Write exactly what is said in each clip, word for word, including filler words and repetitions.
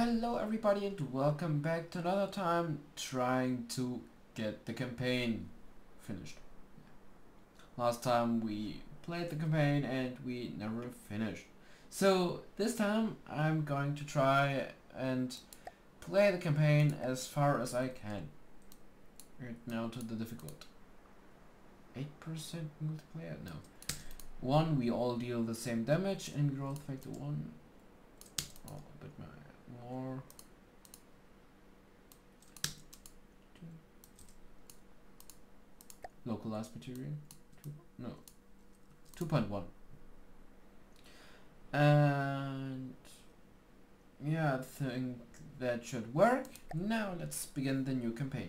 Hello everybody and welcome back to another time trying to get the campaign finished. Last time we played the campaign and we never finished. So this time I'm going to try and play the campaign as far as I can. Right now to the difficult. eight percent multiplayer? No. one, we all deal the same damage and growth factor one. Oh, a bit more. Localized material? Two, no. two point one. And yeah, I think that should work. Now let's begin the new campaign.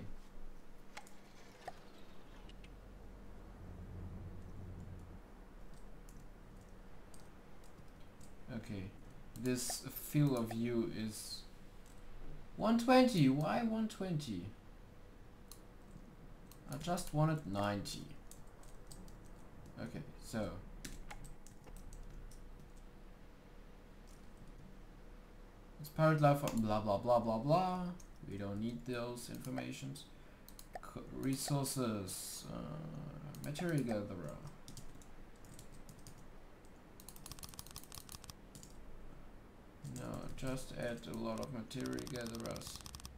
Okay, this field of view is one twenty. Why one twenty? I just wanted ninety. Okay, so it's pirate life, blah blah blah blah blah. We don't need those informations. Co resources, uh, material gatherer. No, just add a lot of material gatherers.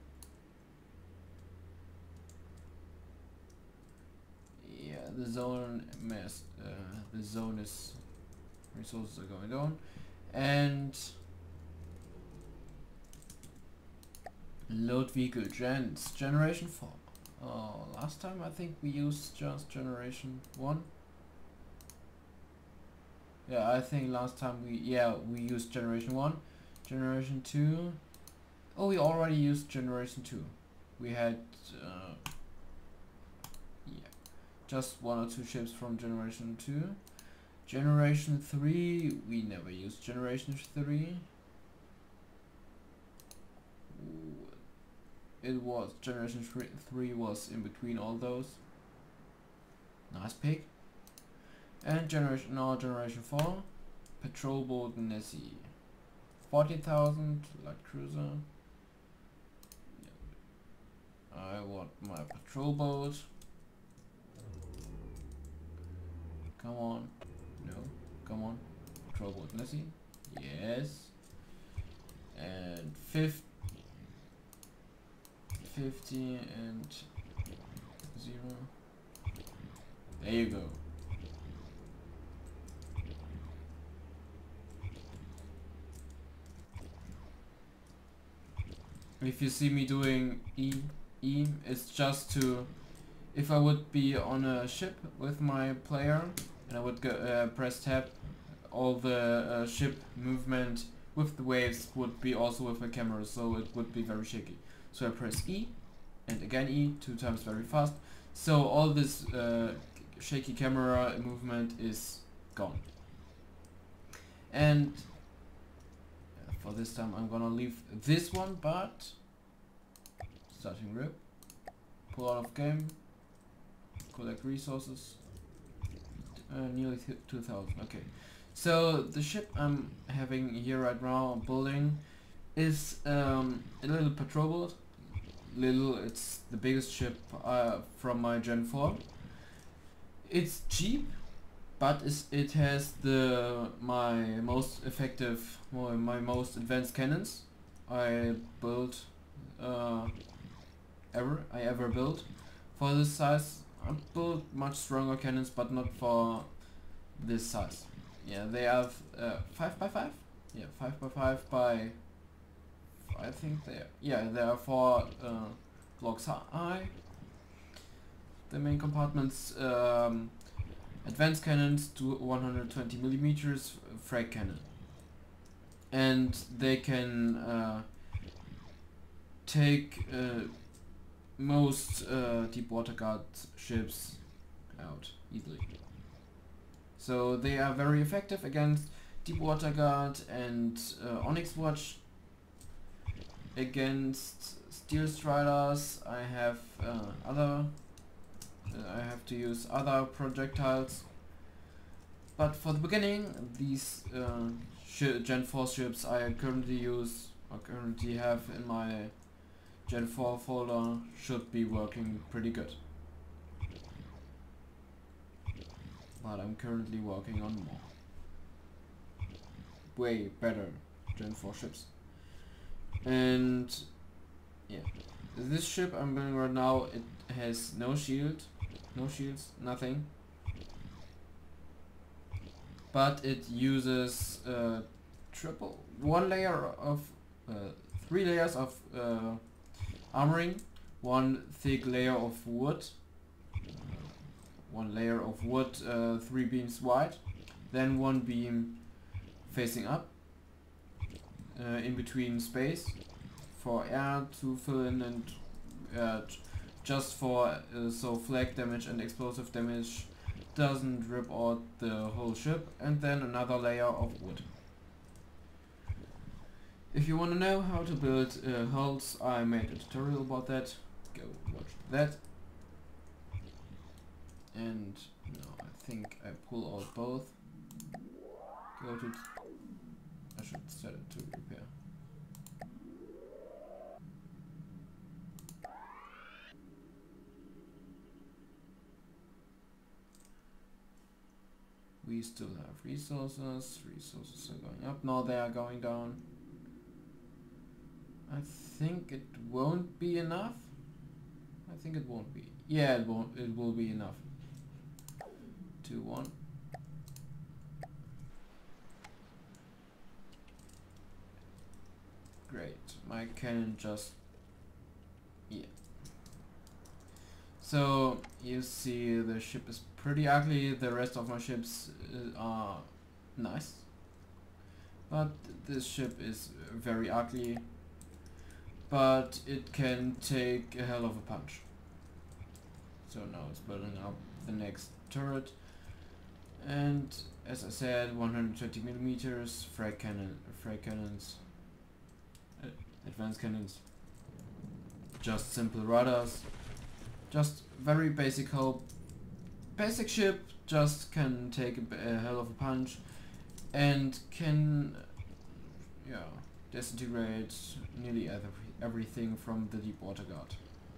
Yeah, the zone mess. Uh, the zone is resources are going down, and load vehicle gens generation four. Oh, last time I think we used just generation one. Yeah, I think last time we yeah we used generation one. Generation two. Oh, we already used generation two. We had uh, yeah, just one or two ships from generation two. Generation three, we never used generation three. It was generation three, three was in between all those. Nice pick. And generation now generation four. Patrol boat Nessie. forty thousand light cruiser. I want my patrol boat. Come on. No. Come on. Patrol boat Nessie. Yes. And fifty, fifty and zero. There you go. If you see me doing E, E, it's just to, if I would be on a ship with my player and I would go, uh, press tab, all the uh, ship movement with the waves would be also with my camera, so it would be very shaky. So I press E and again E, two times very fast. So all this uh, shaky camera movement is gone. And for this time I'm gonna leave this one, but starting rip, pull out of game, collect resources, uh, nearly two thousand. Okay, so the ship I'm having here right now, building, is um, a little patrol boat. Little, it's the biggest ship uh, from my Gen four. It's cheap, but it's, it has the my most effective, my, my most advanced cannons I built uh, ever I ever built for this size. I built much stronger cannons, but not for this size. Yeah, they have uh, five by five. Yeah, five by five by. I think they are, yeah they are four uh, blocks high. The main compartments. Um, Advanced cannons to one hundred twenty millimeters frag cannon, and they can uh, take uh, most uh, deep water guard ships out easily. So they are very effective against deep water guard and uh, Onyx Watch. Against Steel Striders, I have uh, other. I have to use other projectiles, but for the beginning these uh, Gen four ships I currently use I currently have in my Gen four folder should be working pretty good. But I'm currently working on more. Way better Gen four ships. And yeah, this ship I'm building right now, it has no shield, no shields, nothing. But it uses uh, triple, one layer of, uh, three layers of uh, armoring, one thick layer of wood, one layer of wood, uh, three beams wide, then one beam facing up, uh, in between space for air to fill in, and uh, just for uh, so flak damage and explosive damage doesn't rip out the whole ship, and then another layer of wood. If you want to know how to build uh, hulls, I made a tutorial about that, go watch that. And no, I think I pull out both. Go to, I should set it to repair. We still have resources, resources are going up, now they are going down. I think it won't be enough. I think it won't be. Yeah, it won't, it will be enough. Two, one. Great, my cannon just, yeah. So you see the ship is pretty ugly, the rest of my ships uh, are nice. But this ship is very ugly, but it can take a hell of a punch. So now it's building up the next turret. And as I said, one hundred twenty millimeters, frag cannon, frag cannons, uh, advanced cannons, just simple rudders, just very basic hull. Basic ship just can take a, a hell of a punch and can, yeah, disintegrate nearly every, everything from the deep water guard.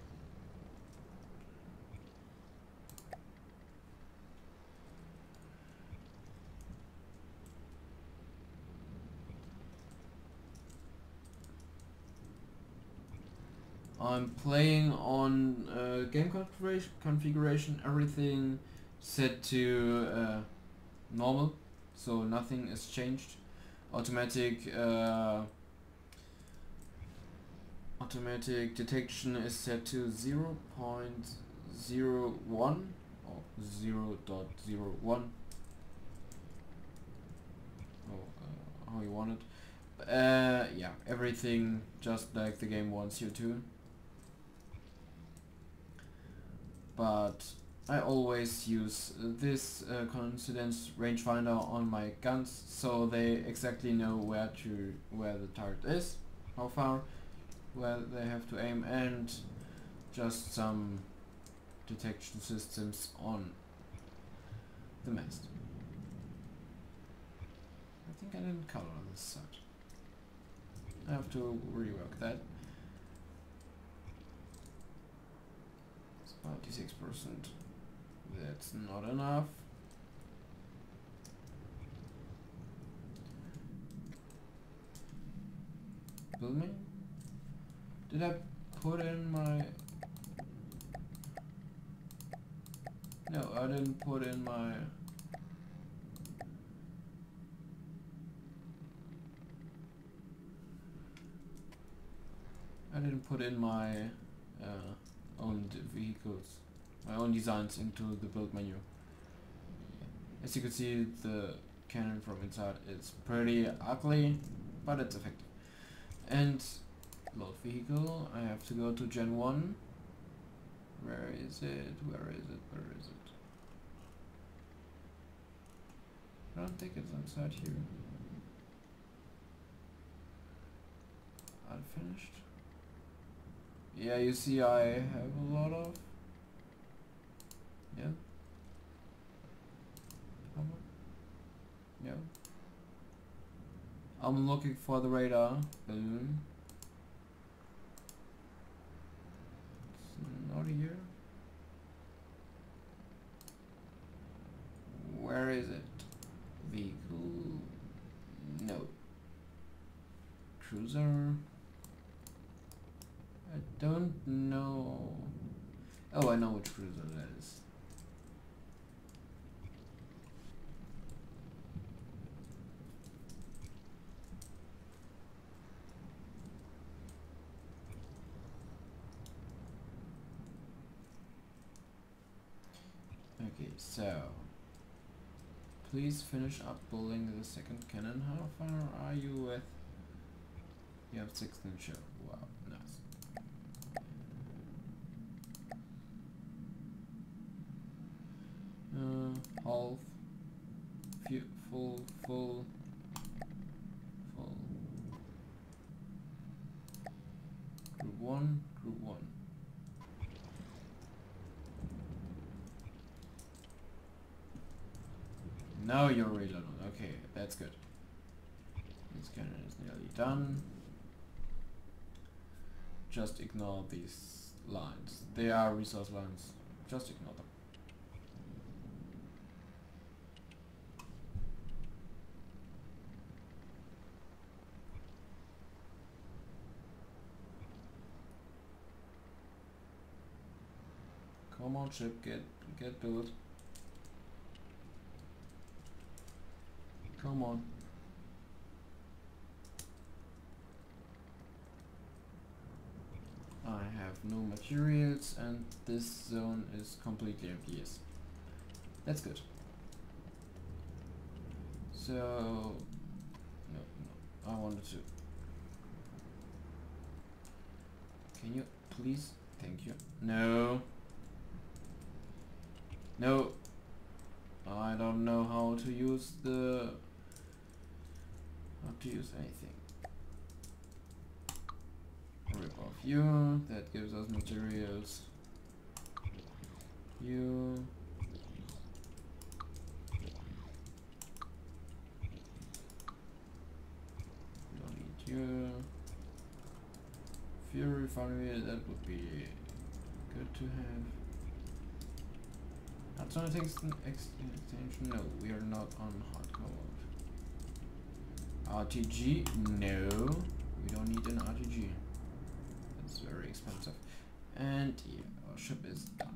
I'm playing on uh, game configuration, configuration, everything set to uh, normal, so nothing is changed. Automatic uh, automatic detection is set to zero point zero one or zero point zero one. Oh, uh, how you want it. Uh, yeah, everything just like the game wants you to. But I always use this uh, coincidence rangefinder on my guns, so they exactly know where to where the target is, how far, where they have to aim, and just some detection systems on the mast. I think I didn't color this side. I have to rework that. ninety-six percent. That's not enough. Build me? Did I put in my... No, I didn't put in my... I didn't put in my uh, owned vehicles, my own designs into the build menu. As you can see, the cannon from inside is pretty ugly, but it's effective. And load vehicle, I have to go to Gen one. Where is it? Where is it? Where is it? I don't think it's inside here. Unfinished. Yeah, you see I have a lot of... Yeah. Yeah. I'm looking for the radar. Boom. It's not here. Where is it? Vehicle. No. Cruiser. I don't know. Oh, I know which cruiser that is. Okay, so please finish up building the second cannon. How far are you with? You have sixteen ship. Wow, nice. Uh, half, few, full, full, full. Group one, group one. Now you're reloaded. Okay, that's good. This cannon is nearly done. Just ignore these lines. They are resource lines. Just ignore them. Come on, ship, get get built. Come on. I have no materials and this zone is completely empty. Yes. That's good. So no, no, I wanted to. Can you please? Thank you. No. No. I don't know how to use the how to use anything. Rip off you, that gives us materials. You don't need you. Fury refinery, that would be good to have. Alternative extension, no, we are not on hardcore mode. R T G, no, we don't need an R T G. It's very expensive. And yeah, our ship is done.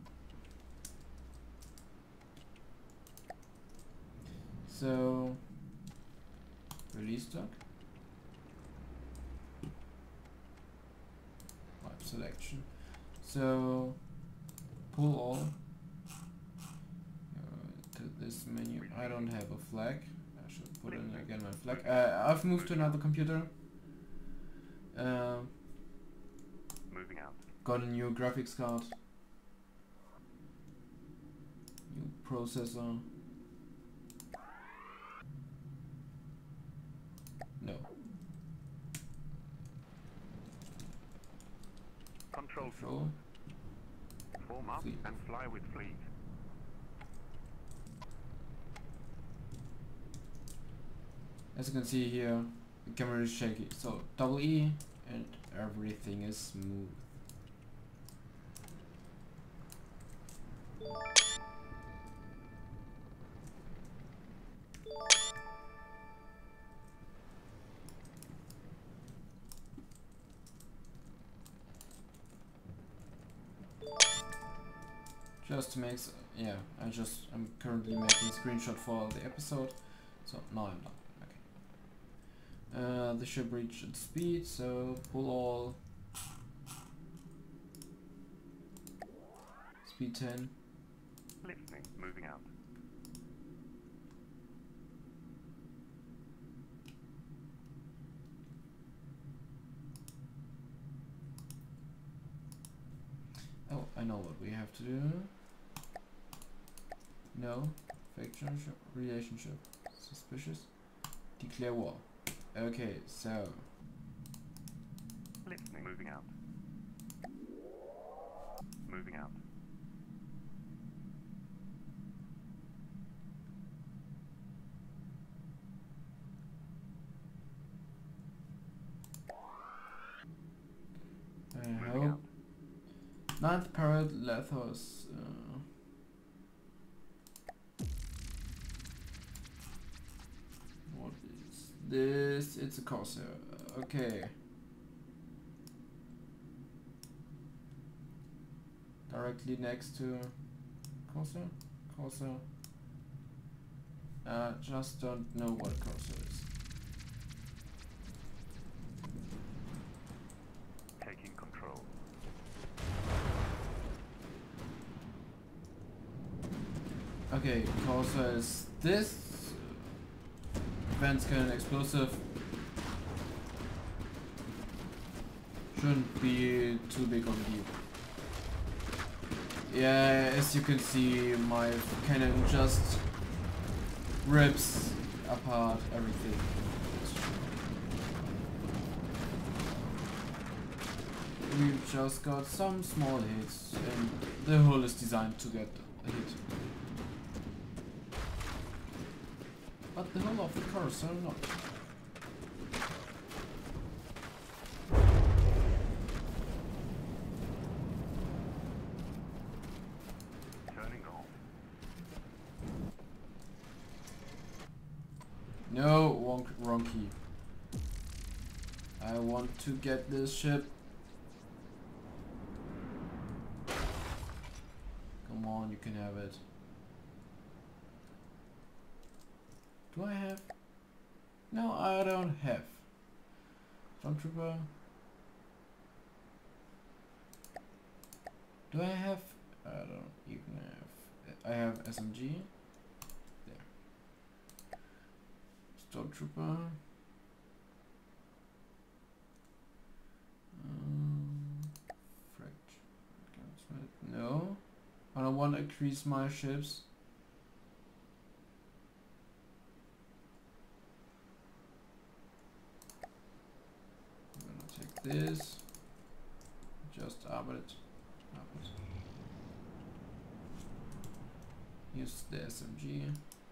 So, release stock. Wipe selection. So, pull all. This menu. I don't have a flag. I should put in again my flag. Uh, I've moved to another computer. Uh, Moving out. Got a new graphics card. New processor. No. Control. Control. Form up Fleet. and fly with fleet. As you can see here, the camera is shaky. So double E and everything is smooth. Just to make, s- yeah, I just, I'm currently making a screenshot for the episode. So now I'm done. Uh, the ship reached its speed, so pull all. Speed ten. Listening. Moving out. Oh, I know what we have to do. No. Faction relationship. Suspicious. Declare war. Okay, so. Listening. Moving out. Moving out. Ninth Parrot Lethos. Uh, what is this? It's a Corsair. Okay. Directly next to Corsair? Corsair. Uh, just don't know what Corsair is. Taking control. Okay, Corsair is this. Advanced cannon explosive. Shouldn't be too big on the deal. Yeah, as you can see, my cannon just rips apart everything. We've just got some small hits, and the hull is designed to get a hit. But the hull of the Corsair not. No, wrong, wrong key. I want to get this ship. Come on, you can have it. Do I have? No, I don't have. Stormtrooper. Do I have? I don't even have. I have S M G. Stormtrooper. Um, no. I don't want to increase my ships. I'm gonna take this. Just up it. Up it. Use the S M G.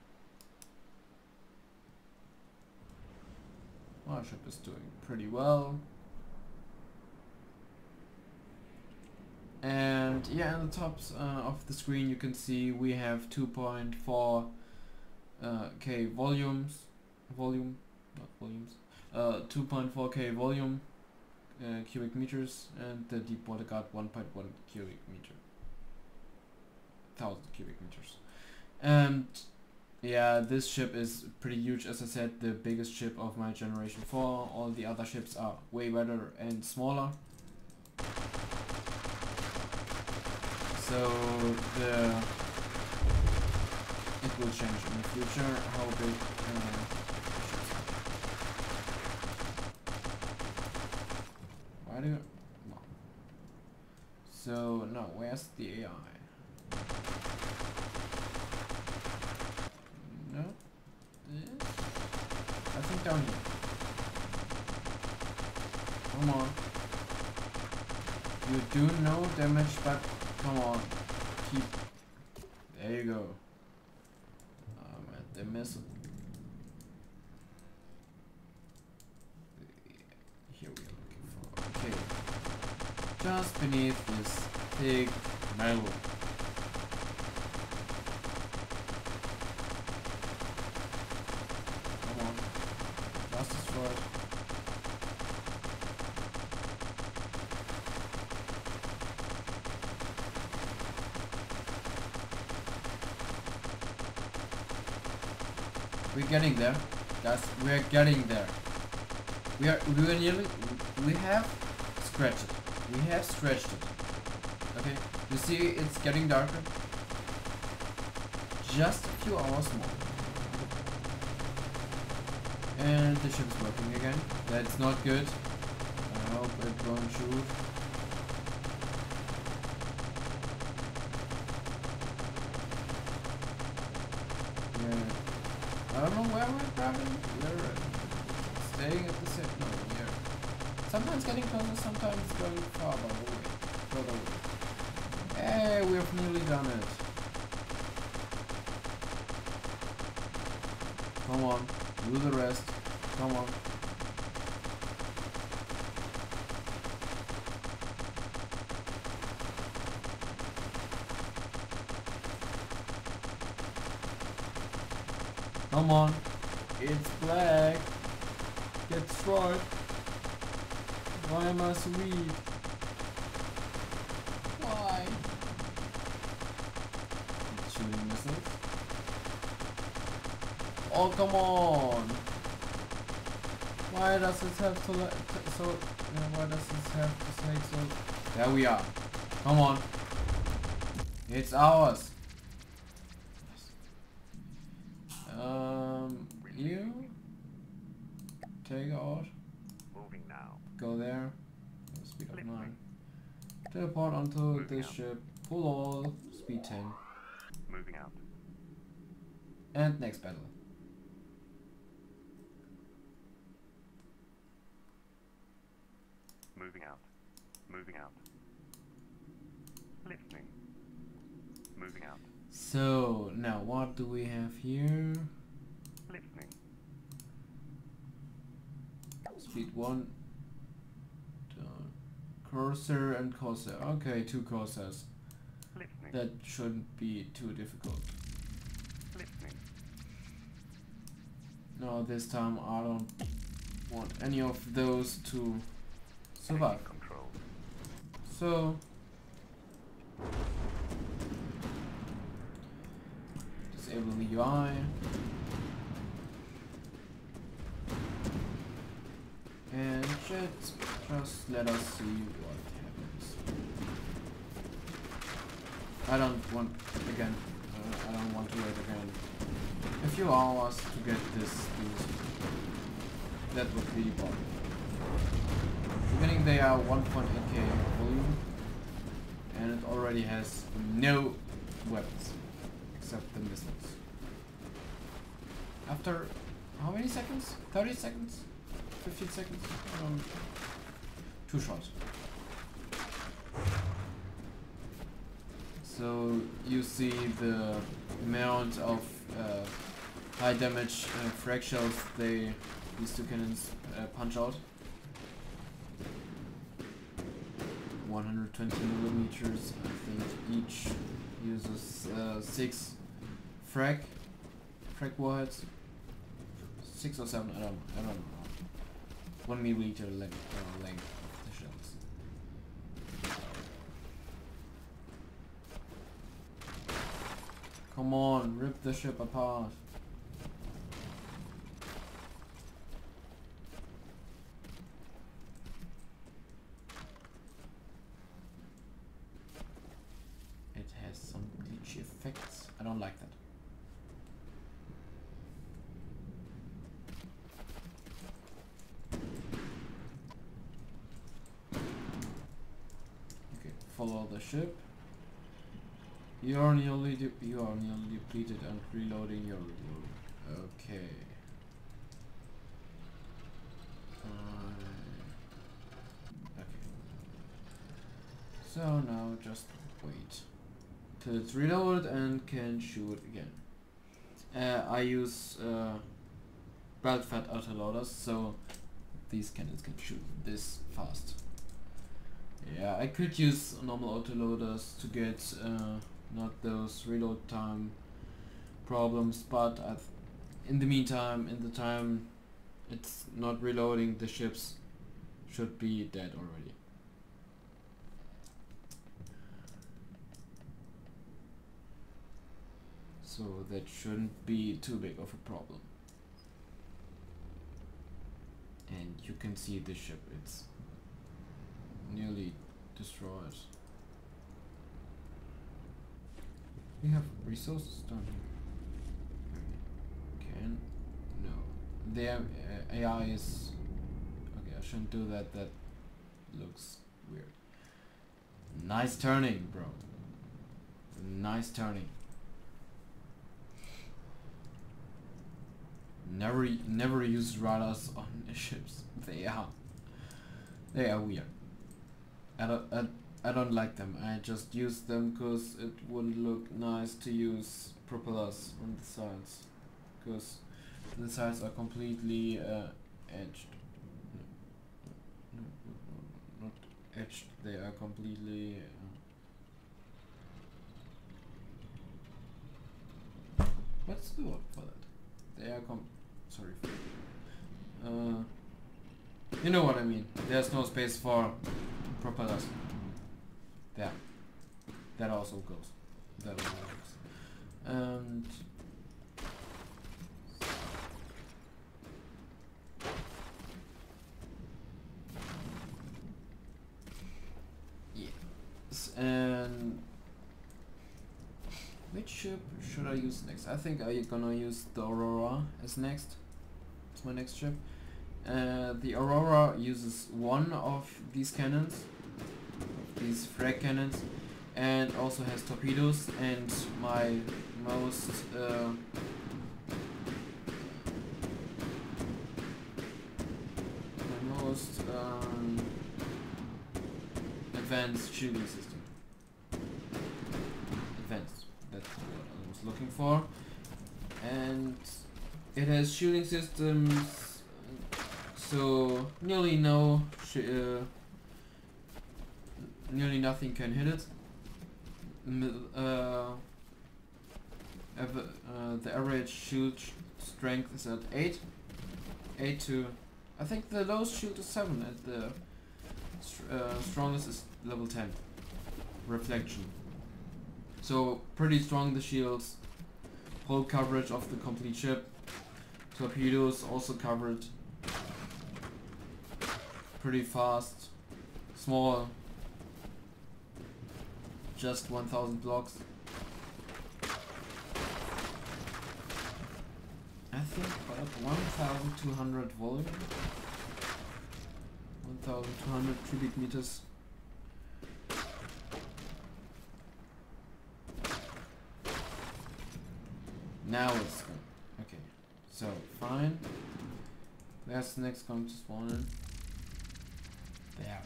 Our ship is doing pretty well. And yeah, on the top uh, of the screen you can see we have two point four uh, K volumes, volume, not volumes, uh, two point four K volume uh, cubic meters, and the deep water got one point one cubic meter, thousand cubic meters. And yeah, this ship is pretty huge. As I said, the biggest ship of my generation four. All the other ships are way better and smaller. So the it will change in the future how big uh, ships are. Why do you, no. So now where's the A I? No, this? I think down here. Come on. You do no damage, but come on. Keep. There you go. I'm at the missile. Here we are looking for. Okay. Just beneath this big metal. We're getting there, guys. We're getting there. We are. We are nearly. We have scratched it. We have stretched it. Okay. You see, it's getting darker. Just a few hours more. And the ship is working again. That's not good. I hope it won't shoot. Yeah. I don't know where we're grabbing. We're staying at the same. No, we're sometimes getting closer, sometimes going farther away. Further away. Hey, we have nearly done it. Come on, do the rest. Come on. Come on. It's black. Get destroyed. Why am I so weak? Why? It's shooting missiles. Oh, come on. Why does it have to let so uh, why does it have to take so there we are. Come on. It's ours. Um you take out. Moving now. Go there. Speed of Listening. nine. Teleport onto Moving this out. ship. Pull all. Speed ten. Moving out. And next battle. Moving out. Moving out. Listening. Moving out. So now what do we have here? Listening. Speed one. Done. Corsair and Corsair. Okay, two Corsairs. Listening. That shouldn't be too difficult. Listening. No, this time I don't want any of those to survive. Taking control. So disable the U I. And just, just let us see what happens. I don't want, again, uh, I don't want to wait again a few hours to get this boost. That would be bad. Beginning they are one point eight K volume, and it already has no weapons except the missiles. After how many seconds? thirty seconds? fifteen seconds? Um, two shots. So you see the amount of uh, high damage uh, frag shells they these two cannons uh, punch out. one hundred twenty millimeters. I think each uses uh, six frag frag warheads. Six or seven. I don't. I don't know. One millimeter length, uh, length of the shells. Come on, rip the ship apart. It has some glitchy effects. I don't like that. Okay, follow the ship. You are nearly de you are nearly depleted and reloading your reload. Okay. Uh, okay. So now just wait till it's reloaded and can shoot again. Uh, I use uh, belt fed autoloaders, so these cannons can shoot this fast. Yeah, I could use normal autoloaders to get uh, not those reload time problems, but I've, in the meantime, in the time it's not reloading, the ships should be dead already. So that shouldn't be too big of a problem. And you can see the ship, it's nearly destroyed. We have resources down here. Can? No. Their uh, A I is... Okay, I shouldn't do that, that looks weird. Nice turning, bro. Nice turning. Never, never use radars on ships. They are, they are weird. I don't, I, I don't like them. I just use them because it would look nice to use propellers on the sides, because the sides are completely uh, edged. No, no, no, not edged. They are completely. Uh, what's the word for that? the air com. Sorry. Uh, you know what I mean. There's no space for propellers. There. That also goes. That also works. And yes. And which ship should I use next? I think I'm gonna use the Aurora as next. It's my next ship. Uh, the Aurora uses one of these cannons, these frag cannons, and also has torpedoes. And my most uh, my most um, advanced shielding system. Advanced. That's what I was looking for. And it has shielding systems, so nearly no, sh uh, nearly nothing can hit it. M uh, uh, the average shield sh strength is at eight, eight to, I think the lowest shield is seven. At the st uh, strongest is level ten. Reflection. So pretty strong the shields. Whole coverage of the complete ship. Torpedoes also covered. Pretty fast. Small. Just one thousand blocks. I think about one thousand two hundred volume. one thousand two hundred cubic meters. Now it's good. Okay. So, fine. Where's the next going to spawn in? There.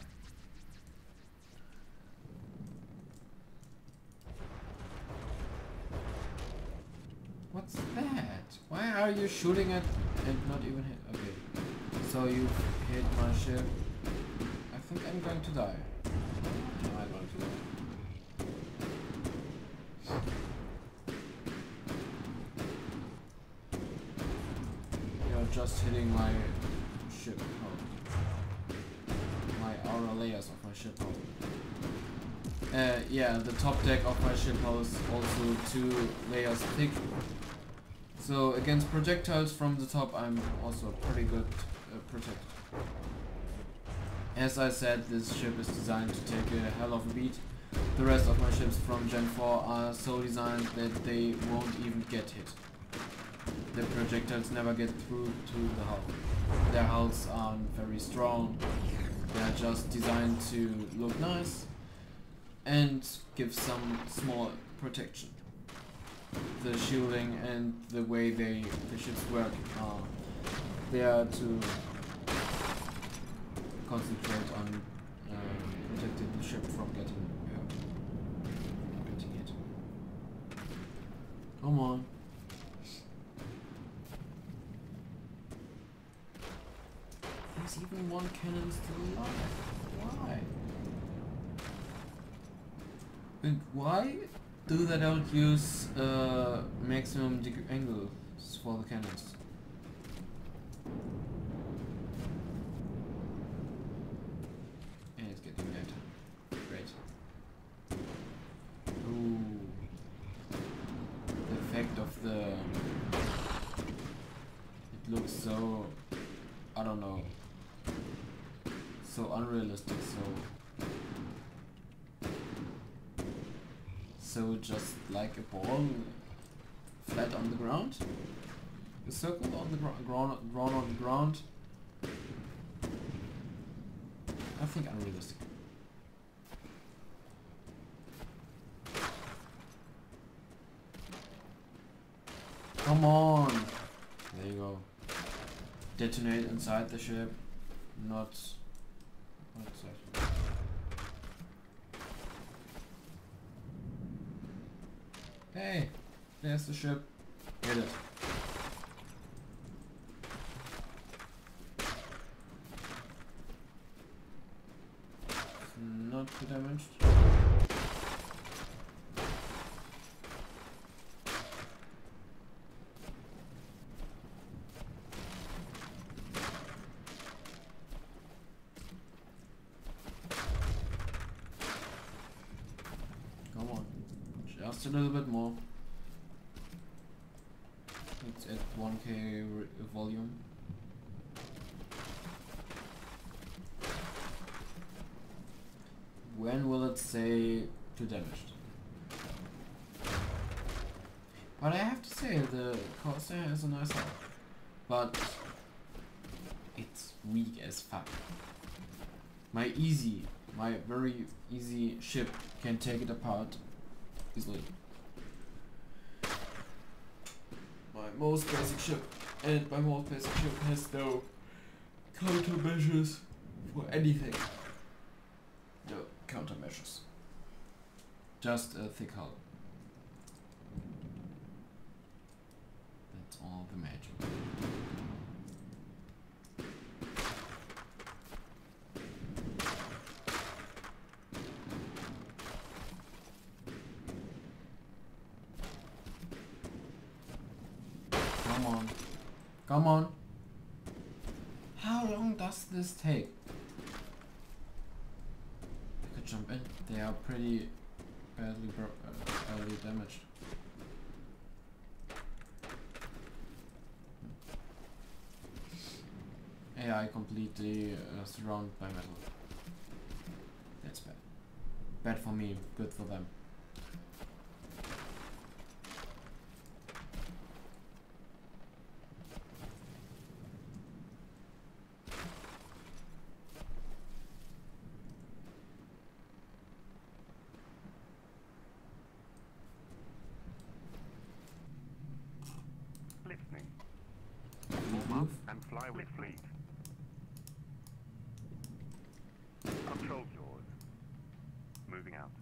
What's that? Why are you shooting at and not even hit? Okay. So you hit my ship. I think I'm going to die. Am I going to die? You're just hitting my ship hull. My outer layers of my ship hull. Uh, yeah, the top deck of my ship hull is also two layers thick. So against projectiles from the top I'm also pretty good uh, protected. As I said, this ship is designed to take a hell of a beat. The rest of my ships from Gen four are so designed that they won't even get hit. The projectiles never get through to the hull. Their hulls aren't very strong. They are just designed to look nice and give some small protection. The shielding and the way they the ships work are there to concentrate on uh, protecting the ship from getting uh, getting hit. Come on. There's even one cannon still alive. Why? And why do they don't use uh, maximum degree angles for the cannons? And it's getting better. Great. Ooh. The effect of the... It looks so... I don't know. So unrealistic, so... So just like a ball flat on the ground, a circle on the ground, drawn on the ground. I think unrealistic. Come on! There you go. Detonate inside the ship, not outside. Hey, there's the ship. Hit it. It's not too damaged. Just a little bit more. It's at one K volume. When will it say too damaged? But I have to say, the Corsair has a nice hull. But it's weak as fuck. My easy, my very easy ship can take it apart easily. My most basic ship, and my most basic ship has no countermeasures for anything. No countermeasures. Just a thick hull. That's all the magic. Come on. Come on. How long does this take? I could jump in. They are pretty badly bro uh, badly damaged. A I completely uh, surrounded by metal. That's bad. Bad for me, good for them. Listening. Move, Warm up move. and fly with fleet. Control's yours. Moving out.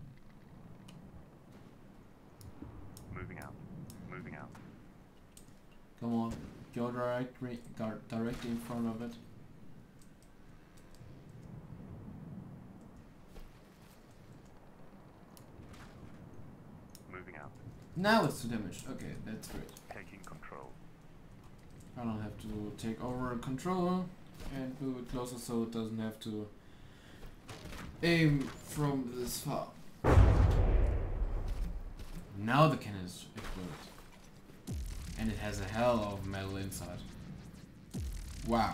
Moving out. Moving out. Come on, go directly, directly in front of it. Moving out. Now it's too damaged. Okay, that's great. Taking control. I don't have to take over a controller and move it closer so it doesn't have to aim from this far. Now the cannon is exploded. And it has a hell of metal inside. Wow.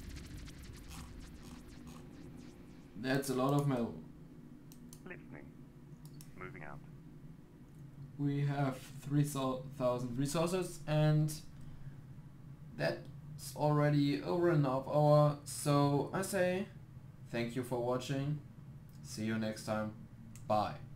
That's a lot of metal. Listening. Moving out. We have three thousand resources and that's already over an half hour. So I say thank you for watching. See you next time. Bye.